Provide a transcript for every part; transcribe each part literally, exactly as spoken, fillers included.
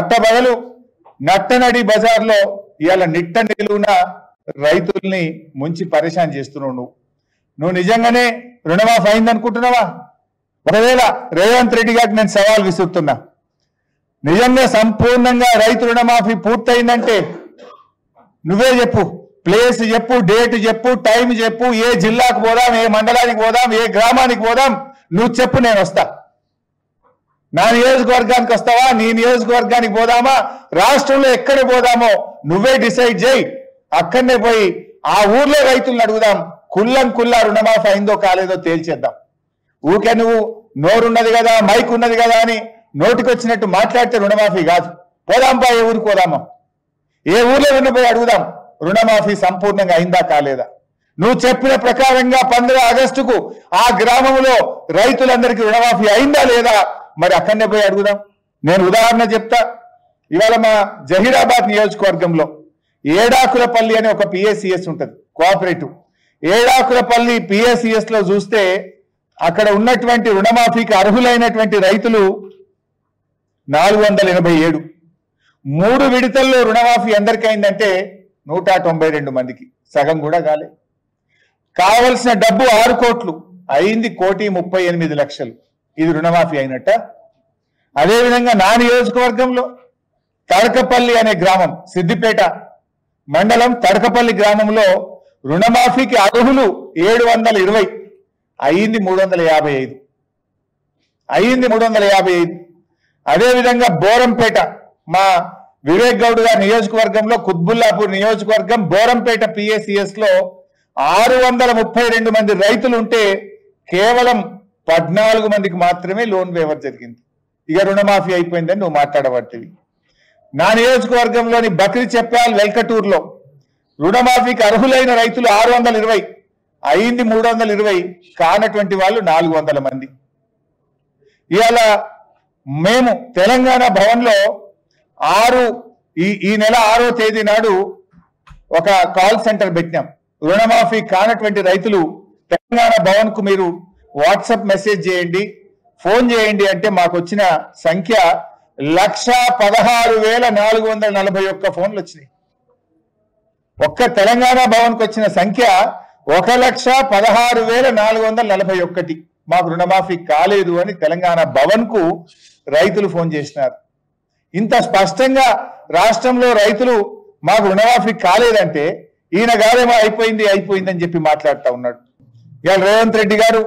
పట్టబగలు నట్టనడి బజార్లో ఇవాళ నిట్ట నిలువున రైతుల్ని ముంచి పరేషాన్ చేస్తున్నావు నువ్వు నువ్వు నిజంగానే రుణమాఫీ అయిందనుకుంటున్నావా? ఒకవేళ రేవంత్ రెడ్డి గారికి నేను సవాల్ విసురుతున్నా, నిజంగా సంపూర్ణంగా రైతు రుణమాఫీ పూర్తయిందంటే నువ్వే చెప్పు, ప్లేస్ చెప్పు, డేట్ చెప్పు, టైం చెప్పు, ఏ జిల్లాకు పోదాం, ఏ మండలానికి పోదాం, ఏ గ్రామానికి పోదాం, నువ్వు చెప్పు, నేను వస్తా. నా నియోజకవర్గానికి వస్తావా, నీ నియోజకవర్గానికి పోదామా, రాష్ట్రంలో ఎక్కడ పోదామో నువ్వే డిసైడ్ చేయి. అక్కడనే పోయి ఆ ఊర్లో రైతులను అడుగుదాం, కుల్లం కుల్లా రుణమాఫీ అయిందో కాలేదో తేల్చేద్దాం. ఊకే నువ్వు నోరున్నది కదా, మైక్ ఉన్నది కదా అని నోటికొచ్చినట్టు మాట్లాడితే రుణమాఫీ కాదు. పోదాంపా, ఏ ఊరికి పోదామా, ఏ ఊర్లో ఉన్నపోయి అడుగుదాం రుణమాఫీ సంపూర్ణంగా అయిందా కాలేదా. నువ్వు చెప్పిన ప్రకారంగా పంద్ర ఆగస్టుకు ఆ గ్రామంలో రైతులందరికీ రుణమాఫీ అయిందా లేదా మరి అక్కడనే పోయి అడుగుదాం. నేను ఉదాహరణ చెప్తా. ఇవాళ మా జహీరాబాద్ నియోజకవర్గంలో ఏడాకులపల్లి అనే ఒక పిఎస్సిఎస్ ఉంటుంది, కోఆపరేటివ్. ఏడాకులపల్లి పిఎస్సిఎస్ లో చూస్తే అక్కడ ఉన్నటువంటి రుణమాఫీకి అర్హులైనటువంటి రైతులు నాలుగు వందల ఎనభై ఏడు. మూడు విడతల్లో రుణమాఫీ అందరికీ అయిందంటే నూట తొంభై రెండు మందికి, సగం కూడా కాలే. కావలసిన డబ్బు ఆరు కోట్లు అయింది, కోటి ముప్పై ఎనిమిది లక్షలు. ఇది రుణమాఫీ అయినట్ట. అదేవిధంగా నా నియోజకవర్గంలో తడకపల్లి అనే గ్రామం, సిద్దిపేట మండలం తడకపల్లి గ్రామంలో రుణమాఫీకి అర్హులు ఏడు వందల ఇరవై, అయింది మూడు వందల యాభై ఐదు అయింది మూడు వందల యాభై ఐదు అదేవిధంగా బోరంపేట మా వివేక్ గౌడ్ గారి నియోజకవర్గంలో కుత్బుల్లాపూర్ నియోజకవర్గం బోరంపేట పిఎస్సిఎస్ లో ఆరు వందల ముప్పై రెండు మంది రైతులు ఉంటే కేవలం పద్నాలుగు మందికి మాత్రమే లోన్ వేవర్ జరిగింది. ఇక రుణమాఫీ అయిపోయిందని నువ్వు మాట్లాడబట్టివి. నా నియోజకవర్గంలోని బక్రీ చెప్పాల్ వెల్కటూరులో రుణమాఫీకి అర్హులైన రైతులు ఆరు వందల ఇరవై, అయింది మూడు వందల ఇరవై, కానటువంటి వాళ్ళు నాలుగు వందల మంది. ఇవాళ మేము తెలంగాణ భవన్లో ఆరు ఈ ఈ నెల ఆరో తేదీ నాడు ఒక కాల్ సెంటర్ పెట్టినాం. రుణమాఫీ కానటువంటి రైతులు తెలంగాణ భవన్ కు మీరు వాట్సాప్ మెసేజ్ చేయండి, ఫోన్ చేయండి అంటే మాకు వచ్చిన సంఖ్య లక్ష పదహారు వేల నాలుగు వందల నలభై ఒక్క ఫోన్లు వచ్చినాయి. ఒక్క తెలంగాణ భవన్ కు వచ్చిన సంఖ్య ఒక లక్ష పదహారు వేల నాలుగు వందల నలభై ఒక్కటి. మాకు రుణమాఫీ కాలేదు అని తెలంగాణ భవన్ కు రైతులు ఫోన్ చేసినారు. ఇంత స్పష్టంగా రాష్ట్రంలో రైతులు మాకు రుణమాఫీ కాలేదంటే ఈయన గారేమో అయిపోయింది అయిపోయింది అని చెప్పి మాట్లాడుతూ ఉన్నాడు. ఇవాళ రేవంత్ రెడ్డి గారు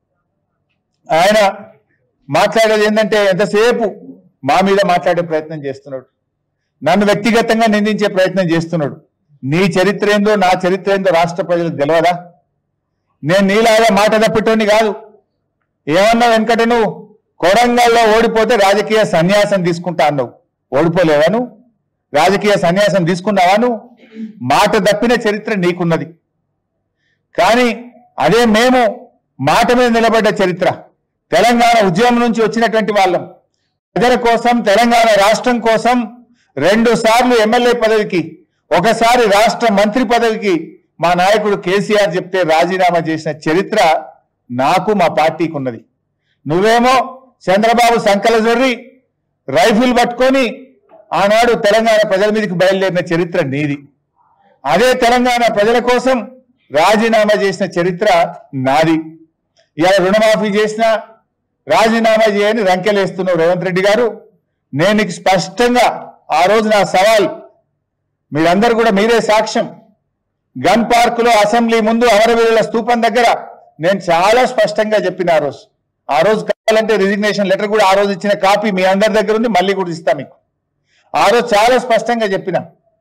ఆయన మాట్లాడేది ఏంటంటే ఎంతసేపు మా మీద మాట్లాడే ప్రయత్నం చేస్తున్నాడు, నన్ను వ్యక్తిగతంగా నిందించే ప్రయత్నం చేస్తున్నాడు. నీ చరిత్ర ఏందో నా చరిత్ర ఏందో రాష్ట్ర ప్రజలకు తెలియదా? నేను నీలాగా మాట తప్పిటోని కాదు. ఏమన్నా వెంకట, నువ్వు కొడంగల్లో ఓడిపోతే రాజకీయ సన్యాసం తీసుకుంటా అన్నావు, ఓడిపోలేవా నువ్వు? రాజకీయ సన్యాసం తీసుకున్నావా నువ్వు? మాట తప్పిన చరిత్ర నీకున్నది. కానీ అదే మేము మాట మీద నిలబడ్డ చరిత్ర, తెలంగాణ ఉద్యమం నుంచి వచ్చినటువంటి వాళ్ళం, ప్రజల కోసం తెలంగాణ రాష్ట్రం కోసం రెండు సార్లు ఎమ్మెల్యే పదవికి, ఒకసారి రాష్ట్ర మంత్రి పదవికి మా నాయకుడు కేసీఆర్ చెప్తే రాజీనామా చేసిన చరిత్ర నాకు మా పార్టీకి ఉన్నది. నువ్వేమో చంద్రబాబు సంకల జొర్రి రైఫిల్ పట్టుకొని ఆనాడు తెలంగాణ ప్రజల మీదకి బయలుదేరిన చరిత్ర నీది. అదే తెలంగాణ ప్రజల కోసం రాజీనామా చేసిన చరిత్ర నాది. ఇలా రుణమాఫీ చేసిన రాజీనామా చేయని రంకెలేస్తున్నావు రేవంత్ రెడ్డి గారు. నేను నీకు స్పష్టంగా ఆ రోజు నా సవాల్, మీరందరూ కూడా మీరే సాక్ష్యం, గన్ పార్క్ లో అసెంబ్లీ ముందు అమరవీరుల స్తూపం దగ్గర నేను చాలా స్పష్టంగా చెప్పిన ఆ రోజు ఆ రోజు కావాలంటే రిజిగ్నేషన్ లెటర్ కూడా ఆ రోజు ఇచ్చిన కాపీ మీ అందరి దగ్గర ఉంది, మళ్ళీ కూడా ఇస్తా మీకు. ఆ రోజు చాలా స్పష్టంగా చెప్పిన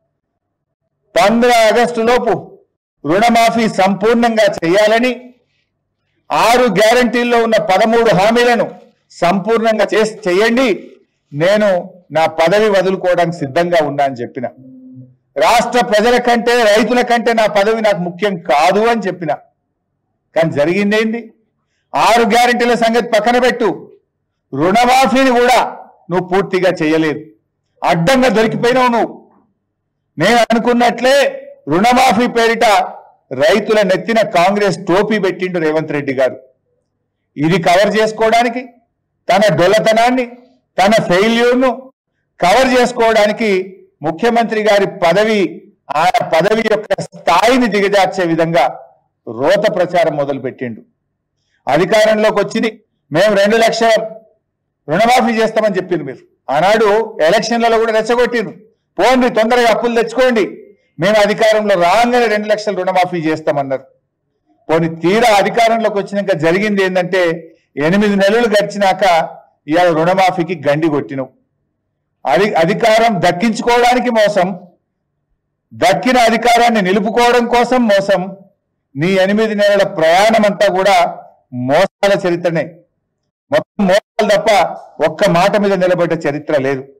పంద్ర ఆగస్టు లోపు రుణమాఫీ సంపూర్ణంగా చేయాలని, ఆరు గ్యారంటీల్లో ఉన్న పదమూడు హామీలను సంపూర్ణంగా చేసి చేయండి, నేను నా పదవి వదులుకోవడానికి సిద్ధంగా ఉన్నా అని చెప్పిన. రాష్ట్ర ప్రజల కంటే రైతుల కంటే నా పదవి నాకు ముఖ్యం కాదు అని చెప్పిన. కానీ జరిగిందేంది? ఆరు గ్యారంటీల సంగతి పక్కన పెట్టు, రుణమాఫీని కూడా నువ్వు పూర్తిగా చేయలేదు, అడ్డంగా దొరికిపోయినావు నువ్వు. నేను అనుకున్నట్లే రుణమాఫీ పేరిట రైతుల నెత్తిన కాంగ్రెస్ టోపీ పెట్టిండు రేవంత్ రెడ్డి గారు. ఇది కవర్ చేసుకోవడానికి తన డొల్లతనాన్ని, తన ఫెయిల్యూర్ను, కవర్ చేసుకోవడానికి ముఖ్యమంత్రి గారి పదవి ఆ పదవి యొక్క స్థాయిని దిగజార్చే విధంగా రోత ప్రచారం మొదలు పెట్టిండు. అధికారంలోకి వచ్చింది మేము రెండు లక్షల రుణమాఫీ చేస్తామని చెప్పింది. మీరు ఆనాడు ఎలక్షన్లలో కూడా రెచ్చగొట్టిండ్రు, పోండి తొందరగా అప్పులు తెచ్చుకోండి, మేము అధికారంలో రాగానే రెండు లక్షల రుణమాఫీ చేస్తామన్నారు. పోనీ తీరా అధికారంలోకి వచ్చినాక జరిగింది ఏంటంటే ఎనిమిది నెలలు గడిచినాక ఇవాళ రుణమాఫీకి గండి కొట్టినవు. అధి అధికారం దక్కించుకోవడానికి మోసం, దక్కిన అధికారాన్ని నిలుపుకోవడం కోసం మోసం. నీ ఎనిమిది నెలల ప్రయాణం అంతా కూడా మోసాల చరిత్రనే, మొత్తం మోసాలు తప్ప ఒక్క మాట మీద నిలబడ్డ చరిత్ర లేదు.